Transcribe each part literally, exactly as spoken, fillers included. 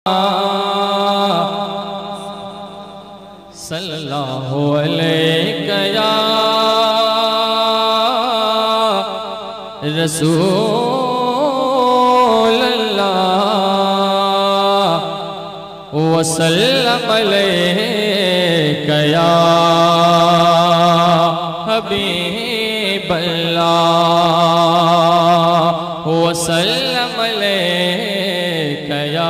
सल्लल्लाहु अलैहि या रसूल अल्लाह वसल्लम अलैहि या हबीब अल्लाह वसल्लम अलैहि या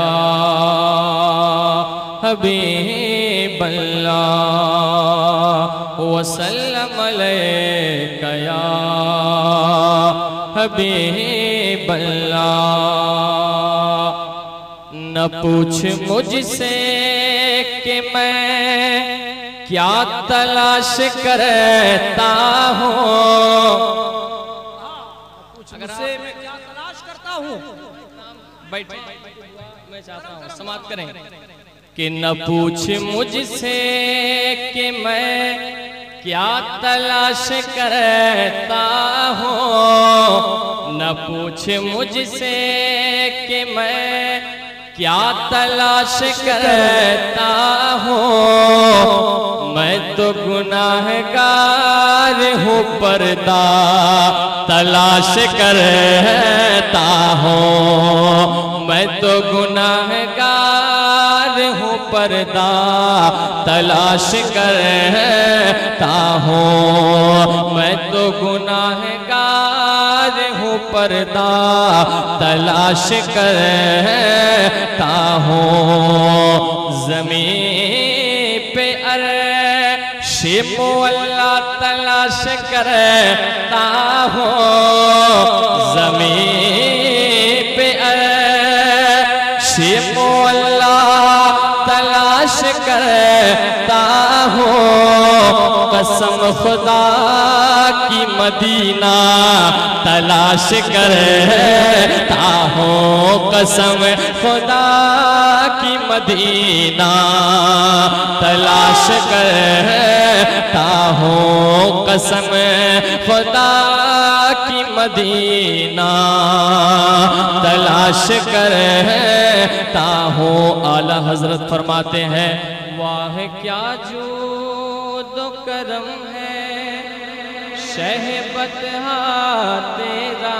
हबीब अल्लाह वसल्लम अलैका या हबीब अल्लाह। न पूछ मुझसे कि मैं क्या तलाश करता हूँ, मुझसे मैं क्या तलाश करता हूँ। बैठ मैं चाहता हूँ समाप्त करें कि न पूछ मुझसे कि मैं क्या तलाश करता हूँ, न पूछ मुझसे कि मैं क्या तलाश करता हूँ। मैं तो गुनाहगार हूँ, पर्दा तलाश करता हूँ। मैं तो गुनाहगार हूँ, पर्दा तलाश करता हूँ। मैं तो गुनाहगार हूँ, पर्दा तलाश करता हूँ। ज़मीन पे अर्शे मुअल्ला तलाश करता हूँ। ज़मीन पे अर्शे मुअल्ला तलाश करता हूँ। कसम खुदा की मदीना तलाश करता हूँ। कसम खुदा की मदीना तलाश करता हूँ। कसम खुदा की मदीना तलाश करता हूँ। आला हजरत फरमाते हैं, वाह क्या जूद करम है शहबतहा तेरा।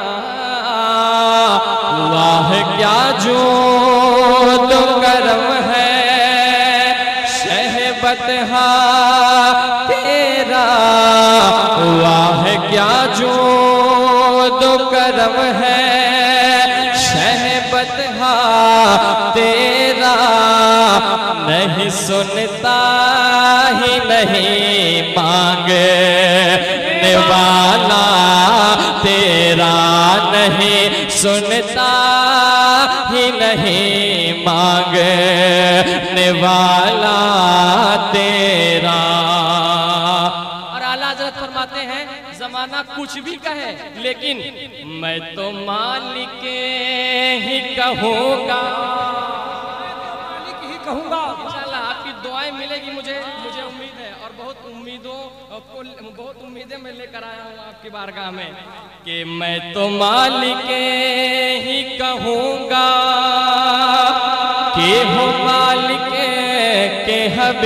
वाह क्या जूद करम है शहबतहा तेरा। वाह क्या जूद करम है शहबतहा तेरा। नहीं सुनता ही नहीं मांगने वाला तेरा। नहीं सुनता ही नहीं मांगने वाला तेरा। और आला हज़रत फरमाते हैं, जमाना कुछ भी कहे लेकिन मैं तो मालिक ही कहूँगा, मालिक ही कहूँगा। इंशाअल्लाह आपकी दुआएं मिलेगी मुझे मुझे उम्मीद है। और बहुत उम्मीदों को बहुत उम्मीदें मैं लेकर आया हूँ आपकी बारगाह में कि मैं तो मालिक ही कहूँगा कि हो मालिक के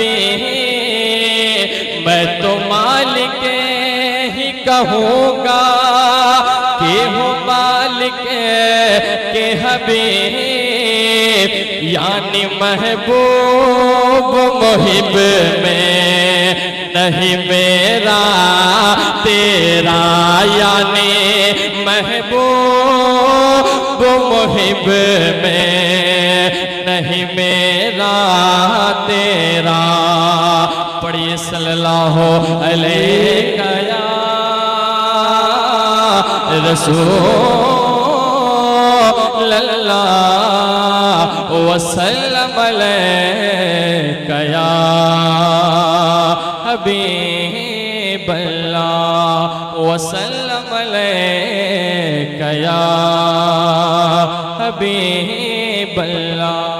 हबीब। मैं तो मालिक ही कहूँगा कि हो मालिक के हबीब। यानी महबूब मुहिब में नहीं मेरा तेरा। यानी महबूब मुहिब में नहीं मेरा तेरा। पढ़िए सल्लल्लाहु अलैहि या रसूल अल्लाह वसल्लम अलैका या हबीब अल्लाह वसल्लम अलैका या हबीब अल्लाह।